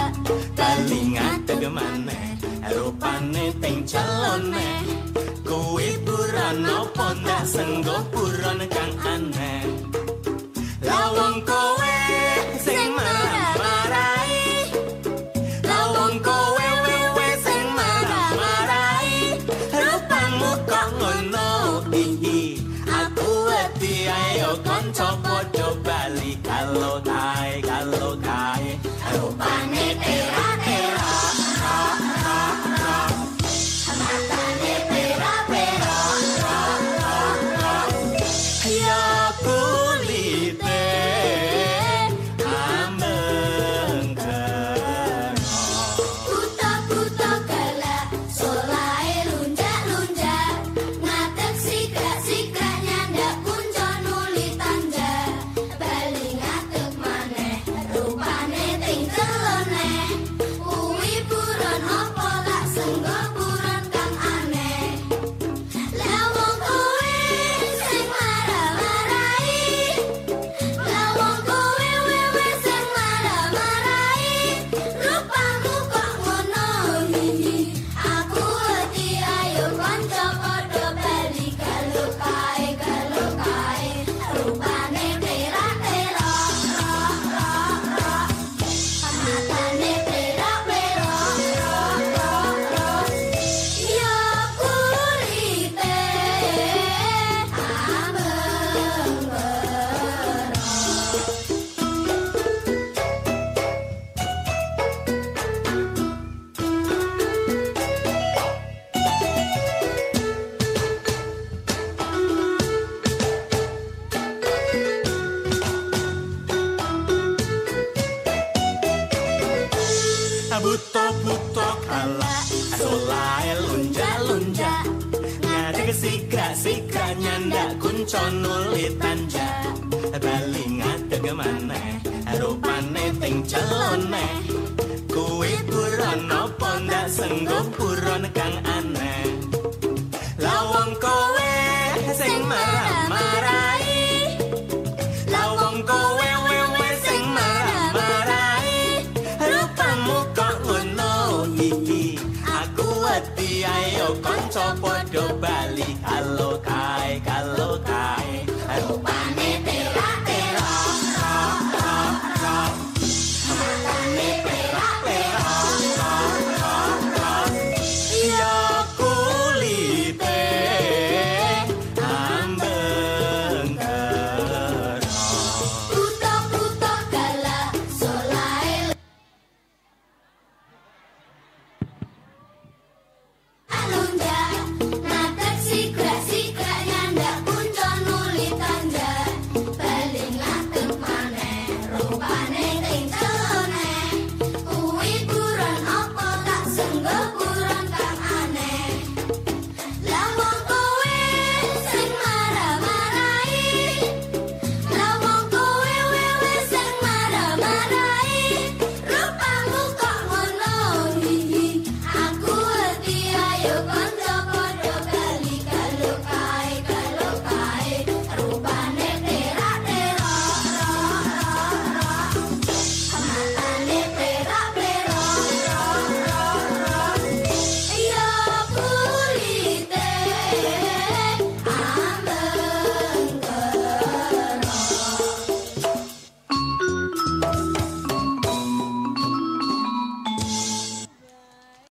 bali ngadeg maneh rupane ting celone kuwi buron apa ndak senggo buron kang aneh lawang kowe sing marah-marai lawang kowe wewe sing marah-marai rupamu kok ngono iki aku wedi ayo kanca padha bali kalau tae rupane tera-tera matane pera-pera ya kulite ambeng Buta-buta gala solae lunjak-lunjak ngadeg sikrak-sikrak nyandak kunco nuli tanja bali ngadeg maneh rupane ting celone kuwi buron apa lak senggo buron kang aneh lawang kowe sing marah-marai lawang kowe wewe sing marah-marai rupamu kok ngono iki aku wedi ayo kanca padha bali kalau kae rupane tera-tera matane pera-pera ya kulite buta-buta kalah solae lunjak-lunjak ngadeg sikrak-sikrak nyandak kunco nuli tanja bali ngadeg maneh rupane ting celone kuwi buron apa ndak senggo buron kang aneh lawang kowe sing marah-marai lawang kowe wewe sing marah-marai rupamu kok ngono iki aku wedi ayo kanca